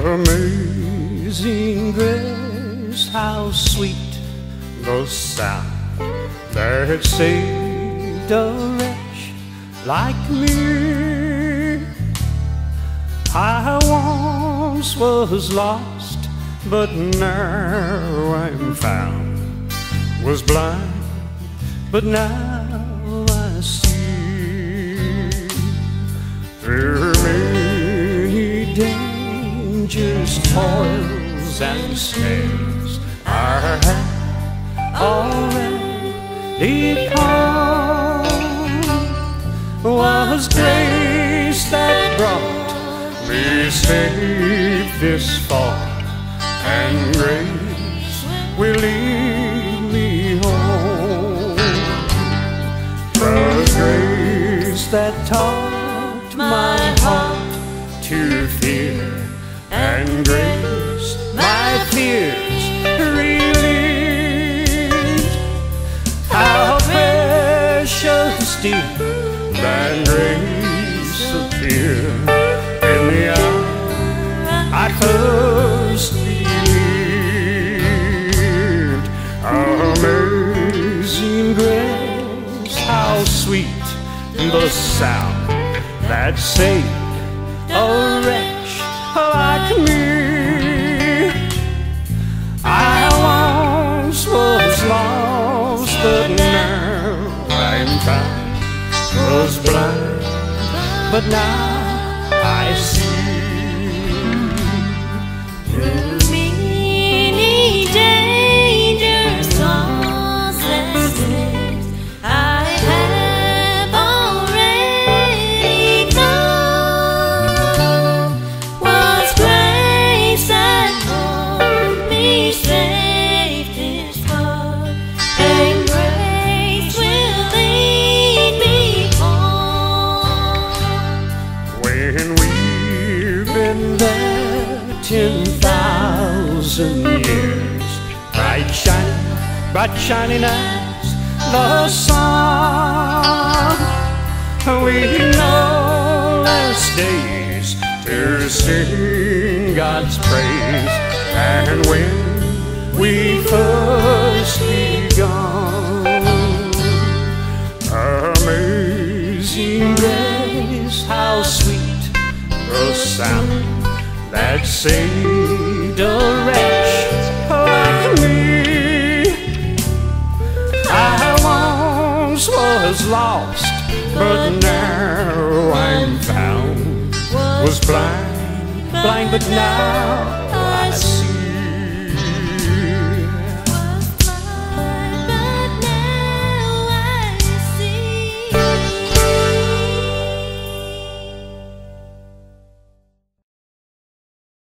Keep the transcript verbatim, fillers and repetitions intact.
Amazing grace, how sweet the sound that saved a wretch like me. I once was lost, but now I'm found. Was blind, but now I see. Through many dangers, toils and snares, I have already come. Was grace that brought me safe this far, and grace will lead me home. 'Twas grace that taught my heart to fear, and grace my fears relieved. How precious deep that grace appeared in the hour I first believed. Amazing grace, how sweet the sound that saved a wretch like me. I once was lost, but now I'm found. Was blind, but now I see. Through many dangers, toils and snares, I have already come. Was grace that brought me safe this far, and grace will lead me home. When we've been there ten thousand years, bright shining, bright shining as the sun, we know less days to sing God's praise. And when we first begun, amazing grace, how sweet the sound that saved a wretch like me. I once was lost, but now I'm found. Was blind, blind, but now I see.